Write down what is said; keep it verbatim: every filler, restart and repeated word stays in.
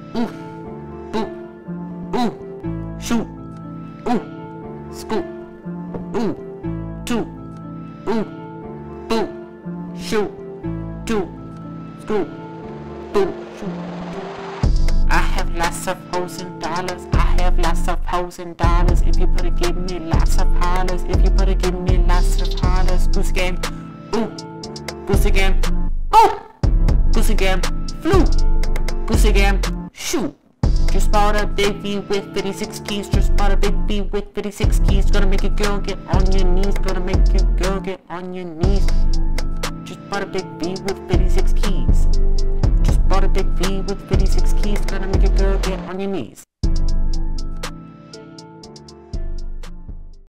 ooh, boop, ooh, shoot, ooh, scoop, ooh, toot, ooh, boop, shoot, toot, scoop, boop, shoot. I have lots of hoes and dollars. I have lots of hoes and dollars. If you put it, give me lots of hollers. If you put it, give me lots of hollers. Goose game, ooh, goosey game, ooh, goosey game, flu, goosey game, shoot. Just bought a big V with fifty-six keys. Just bought a big V with fifty-six keys. Gonna make a girl get on your knees. Gonna make your girl get on your knees. Just bought a big V with fifty-six keys. Just bought a big V with fifty-six keys. Gonna make a girl get on your knees.